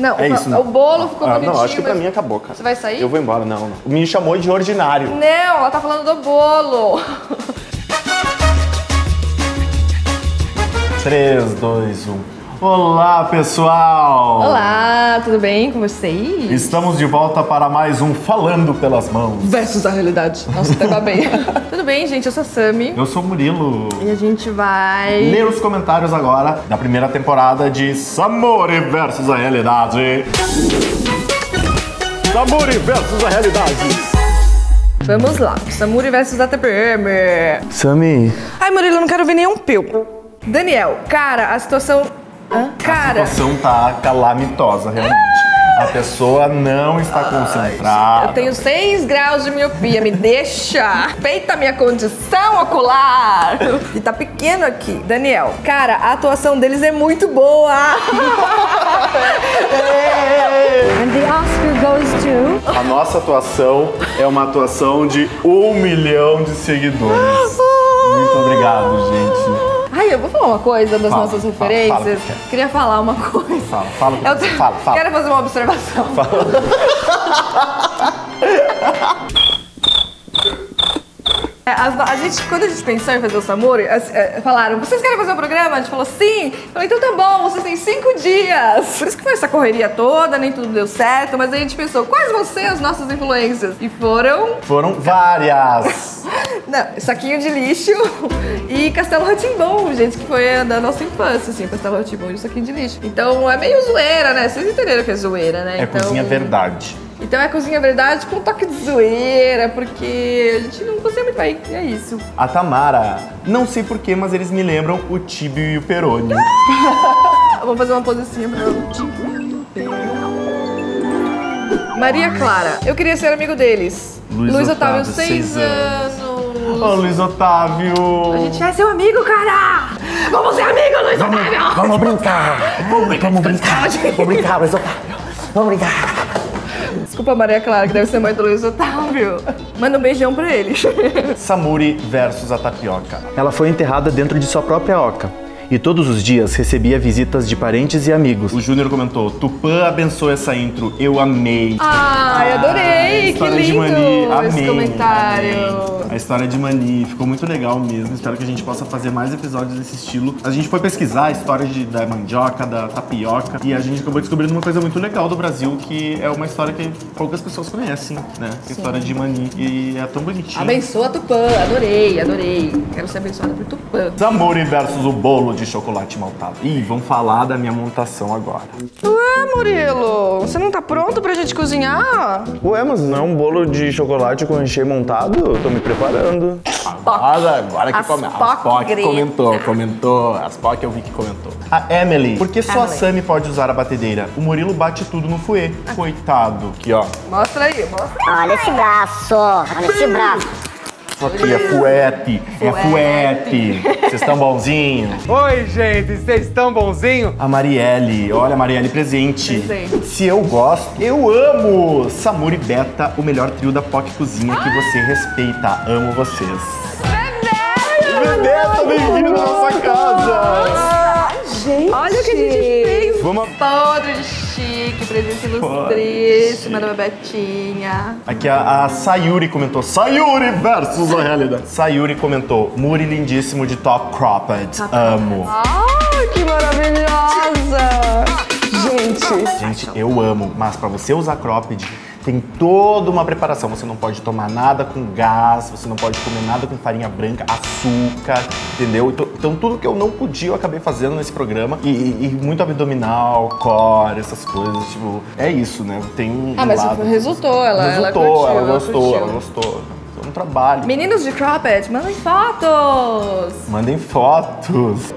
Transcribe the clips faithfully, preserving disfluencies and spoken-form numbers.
Não, é o, isso, o não. bolo ficou ah, bonitinho. Não, acho que pra mas... mim acabou, cara. Você vai sair? Eu vou embora, não, não. Me chamou de ordinário. Não, ela tá falando do bolo. três, dois, um. Olá, pessoal! Olá, tudo bem com vocês? Estamos de volta para mais um Falando Pelas Mãos. Versus a realidade. Nossa, tá bem. Tudo bem, gente? Eu sou a Sami. Eu sou o Murilo. E a gente vai... ler os comentários agora da primeira temporada de Samuri versus a Realidade. Samuri versus a Realidade. Vamos lá. Samuri versus a T P M. Sami. Ai, Murilo, eu não quero ver nenhum pio. Daniel, cara, a situação... Hã? Cara... A situação tá calamitosa, realmente. A pessoa não está concentrada. Eu tenho seis graus de miopia, me deixa. Respeita a minha condição ocular. E tá pequeno aqui. Daniel, cara, a atuação deles é muito boa. And the Oscar goes to... A nossa atuação é uma atuação de um milhão de seguidores. Muito obrigado, gente. Ai, eu vou falar uma coisa das Fala, nossas fala, referências. fala, Queria falar uma coisa. Fala, fala, Eu te- fala, fala. Quero fazer uma observação. É, as- a gente, quando a gente pensou em fazer o Samuri, as- é, falaram, vocês querem fazer um programa? A gente falou, sim. Eu falei, então tá bom, vocês têm cinco dias. Por isso que foi essa correria toda, nem tudo deu certo, mas aí a gente pensou, quais vão ser as nossas influências? E foram... Foram várias. Não, Saquinho de Lixo e Castelo Rá-Tim-Bum, gente, que foi a da nossa infância, assim, Castelo Rá-Tim-Bum e o Saquinho de Lixo. Então é meio zoeira, né? Vocês entenderam que é zoeira, né? É então... cozinha verdade. Então é cozinha verdade com um toque de zoeira, porque a gente não cozinha muito bem, e é isso. A Tamara, não sei porquê, mas eles me lembram o Tibio e o Peroni. Vamos fazer uma posicinha pra ela. Maria Clara, eu queria ser amigo deles. Luiz Luiz Otávio, Otávio, seis seis anos. Ô, Luiz Otávio. A gente vai ser um amigo, cara! Vamos ser amigo, Luiz Otávio! Vamos brincar. Vamos brincar. Vamos brincar, Luiz Otávio. Vamos brincar. Desculpa, Maria Clara, que deve ser mãe do Luiz Otávio. Manda um beijão pra ele. Samuri versus a tapioca. Ela foi enterrada dentro de sua própria oca e todos os dias recebia visitas de parentes e amigos. O Júnior comentou, Tupã abençoa essa intro, eu amei. Ai, adorei, que História de lindo Mani, amei, esse comentário. amei. A história de Mani ficou muito legal mesmo. Espero que a gente possa fazer mais episódios desse estilo. A gente foi pesquisar a história de, da mandioca, da tapioca, e a gente acabou descobrindo uma coisa muito legal do Brasil, que é uma história que poucas pessoas conhecem, né? A história de Mani. E é tão bonitinha. Abençoa Tupã, adorei, adorei. Quero ser abençoada por Tupã. Samuri versus o bolo de chocolate maltado. Ih, vamos falar da minha montação agora. Ué, Murilo, você não tá pronto pra gente cozinhar? Ué, mas não é um bolo de chocolate com recheio montado? Eu tô me preparando. Agora, agora que As come... Poc As Poc grega. comentou, comentou. As Poc eu vi que comentou. A Emily, por que só a Emily. Sami pode usar a batedeira? O Murilo bate tudo no fouet. Coitado. Aqui, ó. Mostra aí, mostra. Olha esse braço, olha esse braço. Isso aqui é fuete. É fuete. Vocês estão bonzinhos? Oi, gente, vocês estão bonzinho? A Marielle, olha a Marielle presente. Presente. Se eu gosto, eu amo! Samuri Beta, o melhor trio da Poc Cozinha que você respeita. Amo vocês. Bebeta, bem-vindo à nossa casa! Gente, olha o que a gente fez. Vamos- Podre de chique, presença ilustríssima da Betinha. Aqui a, a Sayuri comentou, Sayuri versus a realidade. Sayuri comentou, Muri lindíssimo de top cropped. Amo. Ai, que maravilhosa! Gente, Gente, eu amo, mas pra você usar cropped, tem toda uma preparação. Você não pode tomar nada com gás, você não pode comer nada com farinha branca, açúcar, entendeu? Então, então tudo que eu não podia eu acabei fazendo nesse programa. E, e- e muito abdominal, core, essas coisas, tipo... É isso, né? Tem um Ah, mas lado- resultou, ela- ela Resultou, curtiu, ela ela gostou, curtiu. ela gostou. É um trabalho. meninos de cropped, mandem fotos! Mandem fotos.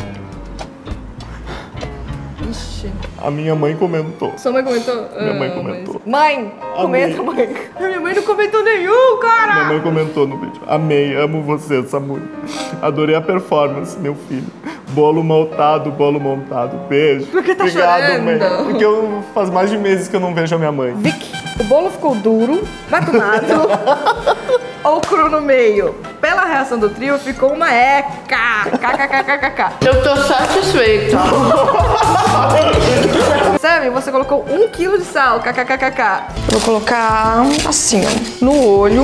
Ixi, A minha mãe comentou. sua mãe comentou? Minha mãe Ah, comentou. mas- Mãe, comenta, mãe. Minha mãe não comentou nenhum, cara! Minha mãe comentou no vídeo. Amei, amo você, Samuri. Adorei a performance, meu filho. Bolo montado, bolo montado. Beijo. Por que tá Obrigado, chorando? mãe. Porque eu faz mais de meses que eu não vejo a minha mãe. Vic, o bolo ficou duro, batumado ou cru no meio? pela reação do trio, ficou uma eca. Kkkkkk. Eu tô satisfeita. Sabe, você colocou um quilo de sal. Kkkk. Vou colocar assim, ó, no olho.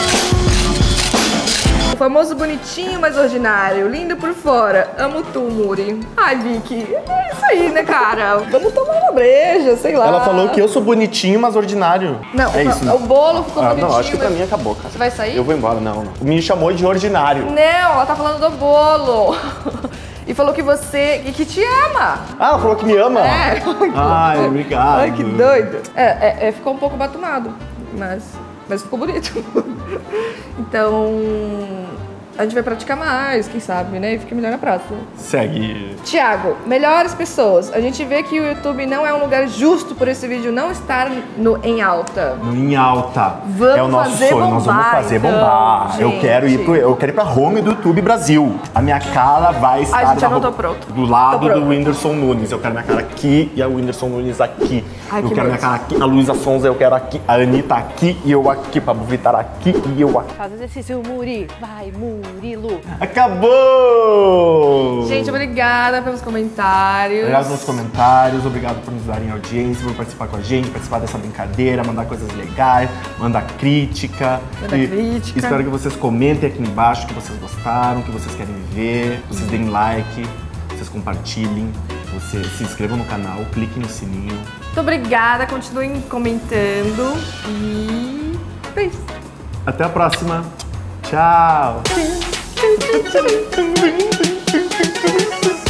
O famoso bonitinho, mas ordinário. Lindo por fora. Amo tu, Muri. Ai, Vicky. É isso aí, né, cara? Vamos tomar uma breja, sei lá. Ela falou que eu sou bonitinho, mas ordinário. Não, é o, isso, né? o bolo ficou Ah, bonitinho. não, acho que pra mas... mim acabou, cara. Você vai sair? Eu vou embora, não, não. Me chamou de ordinário. Não, ela tá falando do bolo. E falou que você... E que te ama. Ah, ela falou que me ama? É. Ai, obrigado. Ai, que doido. É, é, é, ficou um pouco batumado, mas, mas ficou bonito. Então, a gente vai praticar mais, quem sabe, né? E fica melhor na próxima. Segue. Tiago, melhores pessoas. A gente vê que o YouTube não é um lugar justo por esse vídeo não estar no, em alta. No Em Alta. Vamos é o nosso fazer sonho, nós vamos bombar, fazer então, bombar. Eu gente. quero ir pro, eu quero ir pra home do YouTube Brasil. A minha cara vai estar gente, eu na não tô ro- pronto. do lado Tô pronto. do Whindersson Nunes. Eu quero minha cara aqui e a Whindersson Nunes aqui. Ai, eu que quero minha medo. cara aqui, a Luísa Sonza eu quero aqui, a Anitta aqui e eu aqui, Pablo Vittar aqui e eu aqui. Faz exercício, Muri. Vai, Murilo. Acabou! Gente, obrigada pelos comentários. Obrigado pelos comentários, obrigado por nos darem audiência, por participar com a gente, participar dessa brincadeira, mandar coisas legais, mandar crítica. Mandar E crítica. Espero que vocês comentem aqui embaixo que vocês gostaram, que vocês querem ver, vocês deem like, vocês compartilhem, vocês se inscrevam no canal, cliquem no sininho. Muito obrigada, continuem comentando e beijo. Até a próxima. Tchau!